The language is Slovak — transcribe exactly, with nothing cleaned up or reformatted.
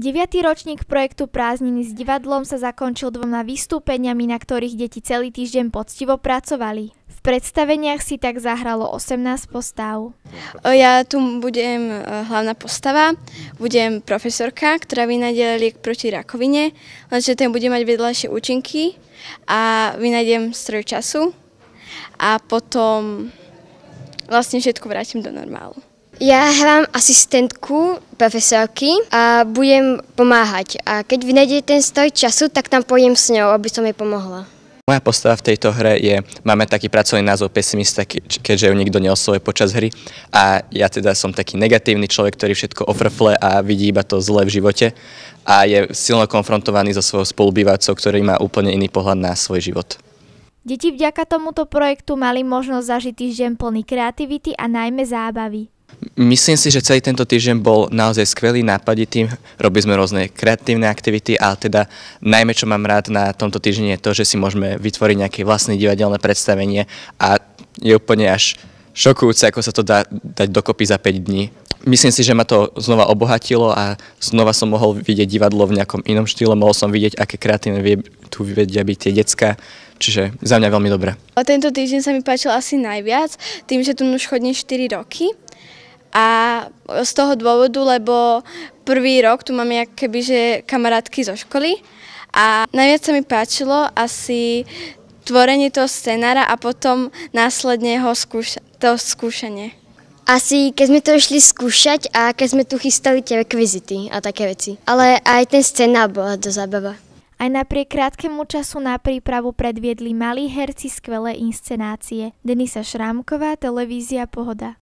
Deviatý ročník projektu Prázdniny s divadlom sa zakončil dvoma vystúpeniami, na ktorých deti celý týždeň poctivo pracovali. V predstaveniach si tak zahralo osemnásť postav. Ja tu budem hlavná postava, budem profesorka, ktorá vynájde liek proti rakovine, lenže ten bude mať vedľajšie účinky a vynájdem stroj času a potom vlastne všetko vrátim do normálu. Ja hrám asistentku profesorky a budem pomáhať. A keď vynájde ten stroj času, tak tam pôjdem s ňou, aby som jej pomohla. Moja postava v tejto hre je, máme taký pracovný názov pesimista, keďže ju nikto neoslovuje počas hry. A ja teda som taký negatívny človek, ktorý všetko ofrfle a vidí iba to zlé v živote. A je silno konfrontovaný so svojou spolubývacou, ktorý má úplne iný pohľad na svoj život. Deti vďaka tomuto projektu mali možnosť zažiť týždeň plný kreativity a najmä zábavy. Myslím si, že celý tento týždeň bol naozaj skvelý, nápaditý. Robili sme rôzne kreatívne aktivity, ale teda najmä čo mám rád na tomto týždni je to, že si môžeme vytvoriť nejaké vlastné divadelné predstavenie a je úplne až šokujúce, ako sa to dá dať dokopy za päť dní. Myslím si, že ma to znova obohatilo a znova som mohol vidieť divadlo v nejakom inom štýle, mohol som vidieť, aké kreatívne vie, tu vedia byť tie decká, čiže za mňa veľmi dobré. A tento týždeň sa mi páčil asi najviac, tým, že tu už chodím štyri roky. A z toho dôvodu, lebo prvý rok tu máme akébyže kamarátky zo školy a najviac sa mi páčilo asi tvorenie toho scenára a potom následne ho skúša- to skúšanie. Asi keď sme to išli skúšať a keď sme tu chystali tie rekvizity a také veci. Ale aj ten scenár bola do zábava. Aj napriek krátkemu času na prípravu predviedli malí herci skvelé inscenácie. Denisa Šrámková, televízia Pohoda.